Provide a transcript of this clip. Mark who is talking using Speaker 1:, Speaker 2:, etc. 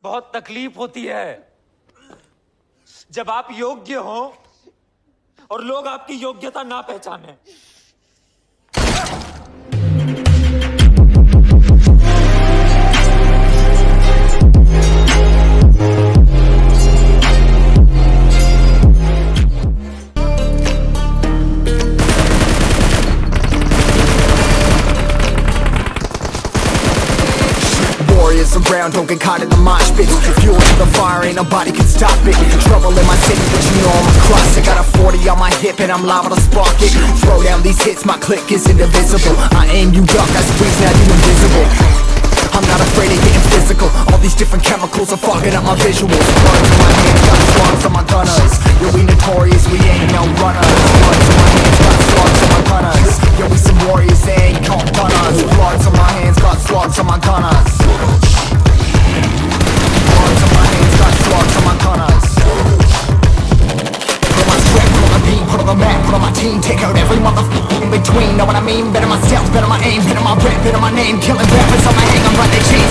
Speaker 1: बहुत तकलीफ होती है जब आप योग्य हो और लोग आपकी योग्यता ना पहचाने।
Speaker 2: Around, don't get caught in the mosh pit. Fuel to the fire, ain't nobody can stop it. Trouble in my city, but you know I'm across it. Got a 40 on my hip and I'm liable to spark it. Throw down these hits, my click is indivisible. I aim, you duck, I squeeze, now you invisible. I'm not afraid of getting physical. All these different chemicals are fogging up my visuals. Blood to my hands, got slugs on my gunners. Yo, we notorious, we ain't no runners. Blood to my hands, got slugs on my gunners. Yo, we some warriors, they ain't called gunners. Blood to my hands, got slugs on my gunners. Slugs on my hands, got slugs on my gunners. Put on my strap, put on the beam, put on the map, put on my team. Take out every motherfucker in between. Know what I mean? Better my stealth, better my aim, better my rep, better my name. Killing rappers on my hang, I'm right, they cheat.